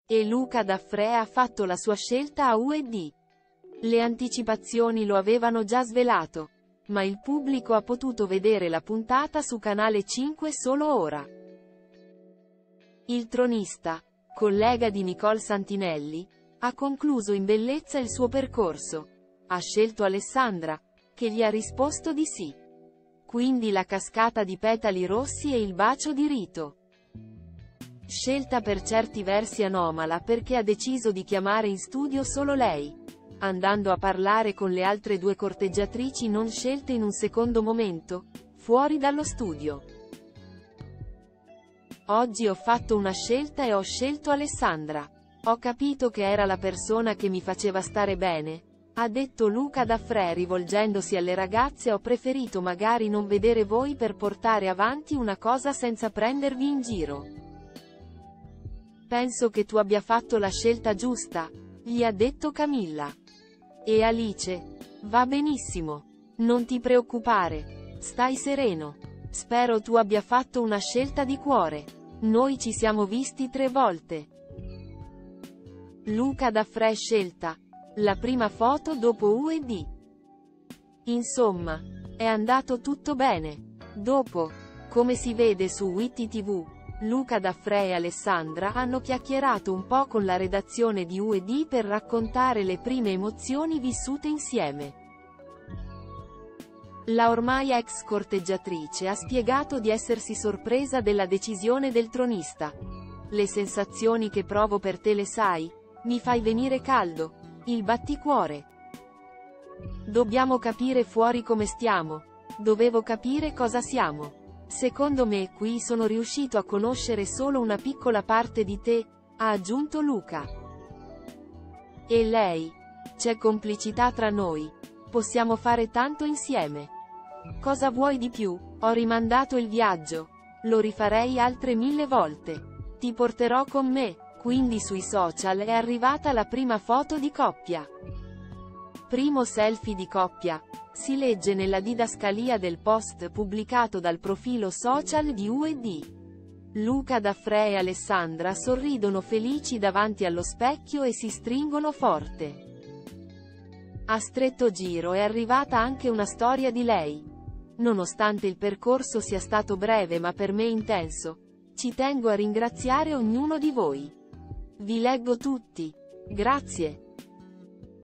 E Luca Daffré ha fatto la sua scelta a U&D. Le anticipazioni lo avevano già svelato, ma il pubblico ha potuto vedere la puntata su Canale 5 solo ora. Il tronista, collega di Nicole Santinelli, ha concluso in bellezza il suo percorso. Ha scelto Alessandra, che gli ha risposto di sì. Quindi la cascata di petali rossi e il bacio di rito. Scelta per certi versi anomala perché ha deciso di chiamare in studio solo lei, andando a parlare con le altre due corteggiatrici non scelte in un secondo momento, fuori dallo studio. Oggi ho fatto una scelta e ho scelto Alessandra. Ho capito che era la persona che mi faceva stare bene, ha detto Luca Daffré rivolgendosi alle ragazze. Ho preferito magari non vedere voi per portare avanti una cosa senza prendervi in giro. Penso che tu abbia fatto la scelta giusta, gli ha detto Camilla. E Alice: va benissimo. Non ti preoccupare. Stai sereno. Spero tu abbia fatto una scelta di cuore. Noi ci siamo visti 3 volte. Luca Daffré scelta. La prima foto dopo U&D. Insomma, è andato tutto bene. Dopo, come si vede su Witti TV, Luca Daffré e Alessandra hanno chiacchierato un po' con la redazione di U&D per raccontare le prime emozioni vissute insieme. La ormai ex corteggiatrice ha spiegato di essersi sorpresa della decisione del tronista. Le sensazioni che provo per te le sai? Mi fai venire caldo. Il batticuore. Dobbiamo capire fuori come stiamo. Dovevo capire cosa siamo. Secondo me qui sono riuscito a conoscere solo una piccola parte di te, ha aggiunto Luca. E lei? C'è complicità tra noi. Possiamo fare tanto insieme. Cosa vuoi di più? Ho rimandato il viaggio. Lo rifarei altre 1000 volte. Ti porterò con me. Quindi sui social è arrivata la prima foto di coppia. Primo selfie di coppia. Si legge nella didascalia del post pubblicato dal profilo social di U&D. Luca Daffré e Alessandra sorridono felici davanti allo specchio e si stringono forte. A stretto giro è arrivata anche una storia di lei. Nonostante il percorso sia stato breve ma per me intenso, ci tengo a ringraziare ognuno di voi. Vi leggo tutti. Grazie.